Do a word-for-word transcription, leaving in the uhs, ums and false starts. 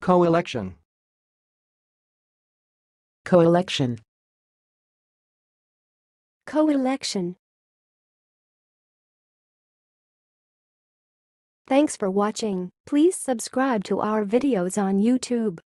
coelection, coelection, coelection. Thanks for watching. Please subscribe to our videos on YouTube.